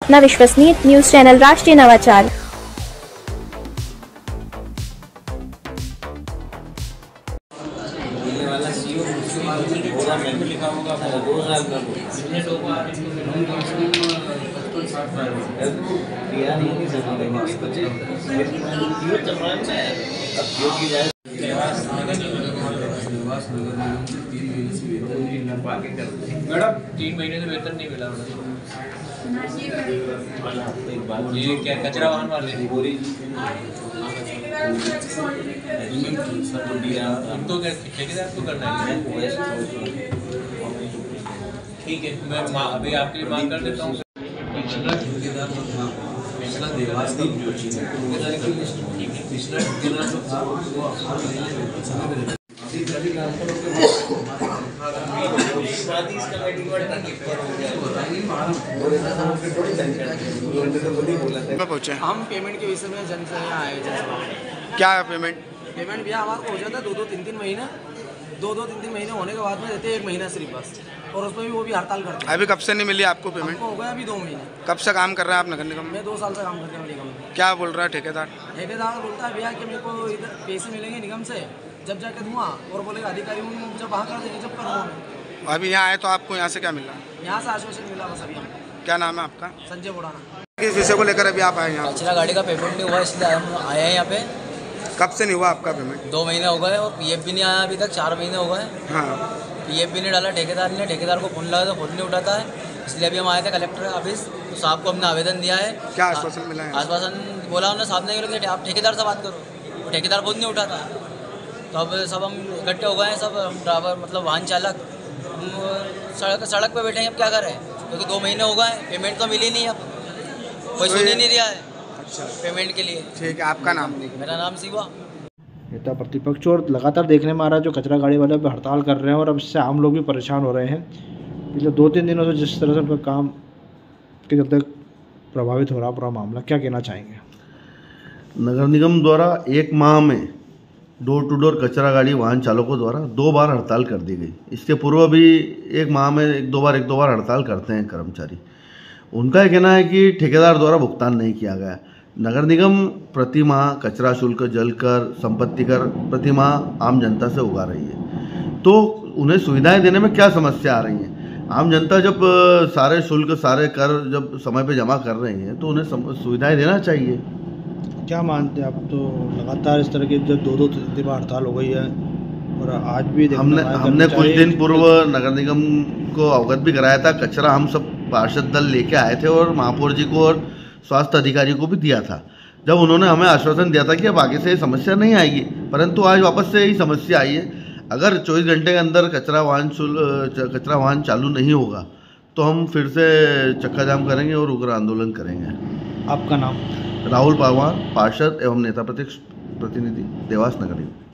अपना विश्वसनीय news channel राष्ट्रीय नवाचार। मैडम 3 महीने से वेतन नहीं मिला। ये क्या कचरा वाहन वाले उनको ठेकेदार को करना है। ठीक है, मैं अभी आपके लिए मांग कर देता हूँ। पिछला ठेकेदार जो था, पिछला देवास का जो ठेकेदार की लिस्ट, पिछला ठेकेदार जो था वो हर महीने वेतन समय पे देता। हम पेमेंट के विषय में जन से आए। क्या है पेमेंट? पेमेंट भैया हमारे को हो जाता है 2-3 महीने, 2-3 महीने होने के बाद में देते 1 महीना सिर्फ बस, और उसमें भी वो भी हड़ताल करते हैं। अभी कब से नहीं मिली आपको पेमेंट? हो गया अभी 2 महीने। कब से काम कर रहे हैं आप नगर निगम में? मैं 2 साल से काम करने वाली निगम में। क्या बोल रहा है ठेकेदार? ठेकेदार बोलता है भैया कि मेरे को इधर पैसे मिलेंगे निगम से, जब जाके दूंगा, और बोलेगा अधिकारी जब वहाँ कर देंगे जब करूँगा। अभी यहाँ आए तो आपको यहाँ से क्या मिला? यहाँ से आश्वासन मिला बस अभी हमको। क्या नाम है आपका? संजय बोड़ाना। किस विषय को लेकर अभी आप आए यहाँ? कचरा गाड़ी का पेमेंट नहीं हुआ, इसलिए हम आए हैं यहाँ पे। कब से नहीं हुआ आपका पेमेंट? 2 महीने हो गए, और पीएफ भी नहीं आया अभी तक। 4 महीने हो गए, हाँ। पीएफ भी नहीं डाला ठेकेदार ने। ठेकेदार को फोन लगा तो फोन नहीं उठाता है, इसलिए अभी हम आए थे कलेक्टर ऑफिस। तो साहब को हमने आवेदन दिया है। क्या आश्वासन मिला है? आश्वासन बोला उन्होंने, साहब ने कि आप ठेकेदार से बात करो, तो ठेकेदार फोन नहीं उठाता। तो अब सब हम इकट्ठे हो गए हैं, सब ड्राइवर मतलब वाहन चालक, हम सड़क पे बैठे हैं। अब क्या करें, क्योंकि 2 महीने हो गए, पेमेंट तो मिली नहीं, अब कोई सुन ही नहीं रहा है अच्छा पेमेंट के लिए। ठीक है, आपका नाम? मेरा नाम शिवा। नेता प्रतिपक्ष और लगातार देखने में आ रहा है जो कचरा गाड़ी वाले पे हड़ताल कर रहे हैं, और अब इससे आम लोग भी परेशान हो रहे हैं। पिछले 2-3 दिनों से जिस तरह से उनका काम के चलते प्रभावित हो रहा पूरा मामला, क्या कहना चाहेंगे? नगर निगम द्वारा 1 माह में डोर टू डोर कचरा गाड़ी वाहन चालकों द्वारा 2 बार हड़ताल कर दी गई। इसके पूर्व भी 1 माह में 1-2 बार हड़ताल करते हैं कर्मचारी। उनका यह कहना है कि ठेकेदार द्वारा भुगतान नहीं किया गया। नगर निगम प्रति माह कचरा शुल्क, जल कर, संपत्ति कर प्रति माह आम जनता से उगा रही है, तो उन्हें सुविधाएं देने में क्या समस्या आ रही है? आम जनता जब सारे शुल्क, सारे कर जब समय पे जमा कर रही है तो उन्हें सुविधाएं देना चाहिए। क्या मानते हैं आप? तो लगातार इस तरह की जब 2-3 दिन हड़ताल हो गई है, और आज भी हमने कुछ दिन पूर्व नगर निगम को अवगत भी कराया था। कचरा हम सब पार्षद दल लेके आए थे और महापौर जी को और स्वास्थ्य अधिकारी को भी दिया था, जब उन्होंने हमें आश्वासन दिया था कि अब आगे से समस्या नहीं आएगी। परंतु आज वापस से यही समस्या आई है। अगर 24 घंटे के अंदर कचरा वाहन चालू नहीं होगा तो हम फिर से चक्का जाम करेंगे और उग्र आंदोलन करेंगे। आपका नाम? राहुल पारवार, पार्षद एवं नेता प्रतिनिधि, देवास नगर निगम।